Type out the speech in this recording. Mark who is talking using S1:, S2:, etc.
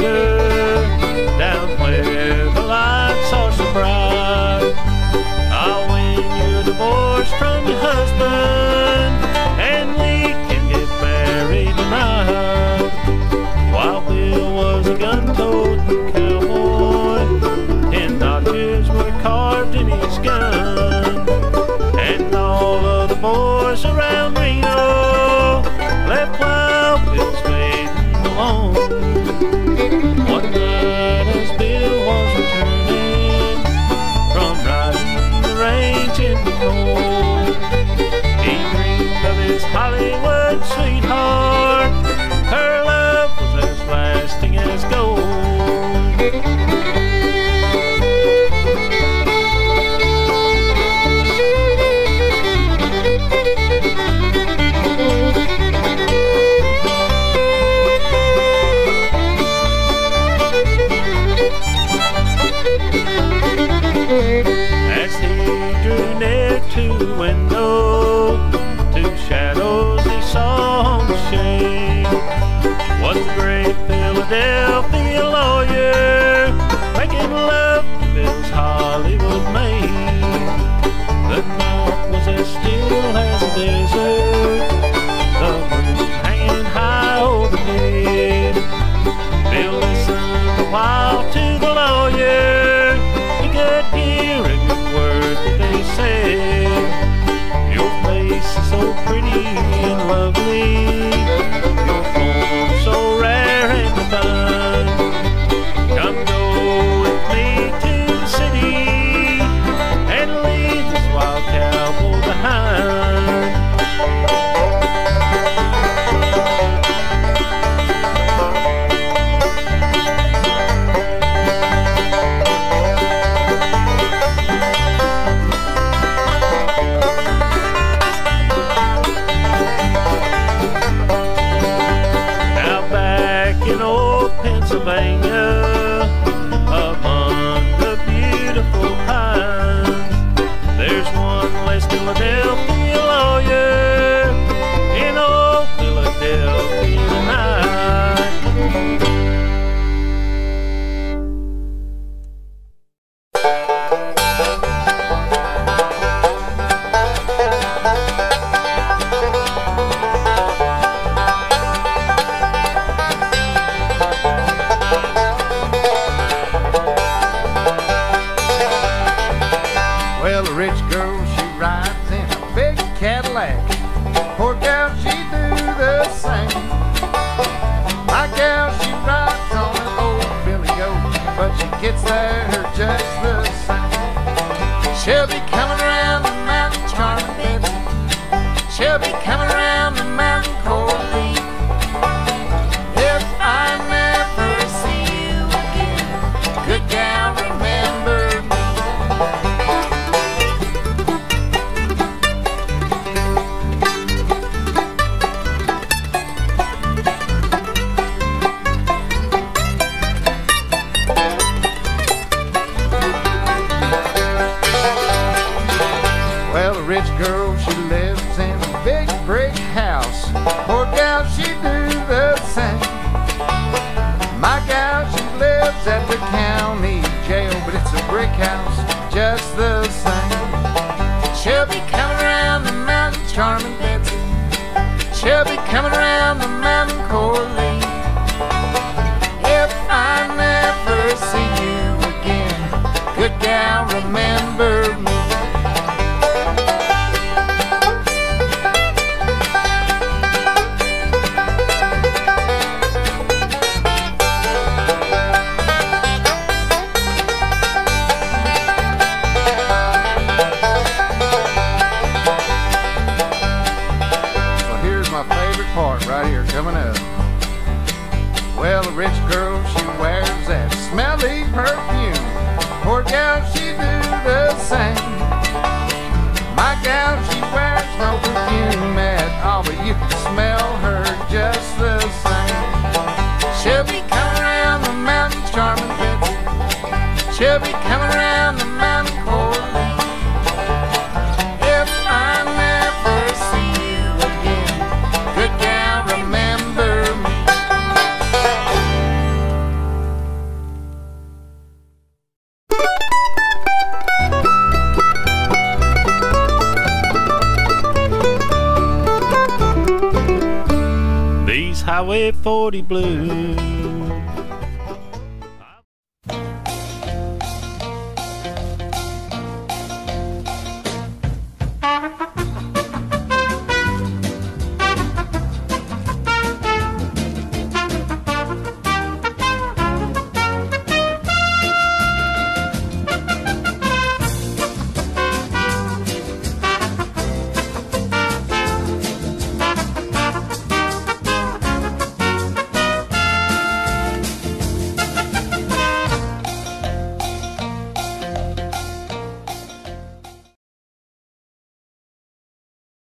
S1: lawyer down where the lights are so bright. I'll win you a divorce from your husband, and we can get married tonight. Wild Bill was a gun-toting cowboy, 10 notches were carved in his gun, and all of the boys around Reno left Wild Bill's fading alone. One night as Bill was returning from riding the range in the cold, he dreamed of his Hollywood sweetheart. Her love was as lasting as gold. As he drew near to the window, two shadows he saw on the shade was the great Philadelphia lawyer making love to Bill's Hollywood maid. The night was as still as a desert, the moon hanging high overhead. Bill listened a while to the lawyer. He could hear every word that they said. Your face is so pretty and lovely, your form so rare and divine. Come go with me to the city and leave this wild cowboy behind. In old Pennsylvania, among the beautiful pines, there's one West Philadelphia lawyer in old Philadelphia tonight.
S2: Well, a rich girl, she rides in a big Cadillac. Poor gal, she do the same. My gal, she rides on an old Billy Goat, but she gets there just the same. She'll be coming around the mountain, charming Betsy. She'll be coming around the mountain, Corley. If I never see you again, good gal, remember me. Well, a rich girl, she lives in a big brick house. Poor gal, she do the same. My gal, she lives at the county jail, but it's a brick house just the same. She'll be coming around the mountain, charming Betsy. She'll be coming around the mountain, Corley. If I never see you again, good gal, remember me. My favorite part right here coming up. Well, a rich girl, she wears that smelly perfume. Poor gal, she do the same. My gal, she wears no perfume at all, but you can smell her just the same. She'll be coming around the mountain, charming Betsy. She'll be coming around the mountain, Corley. If I never see you again, good gal, remember me.
S1: Highway 40 blues.